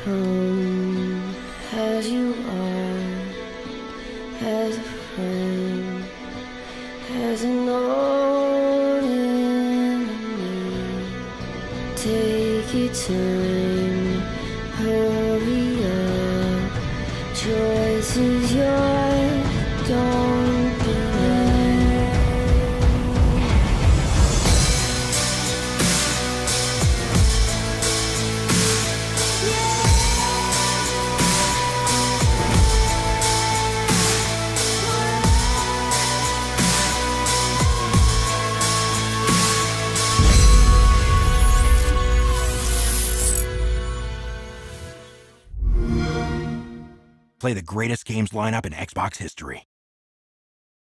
Come as you are, as a friend, as an old enemy. Take your time, hurry up. Choice is yours, don't be late. Play the greatest games lineup in Xbox history.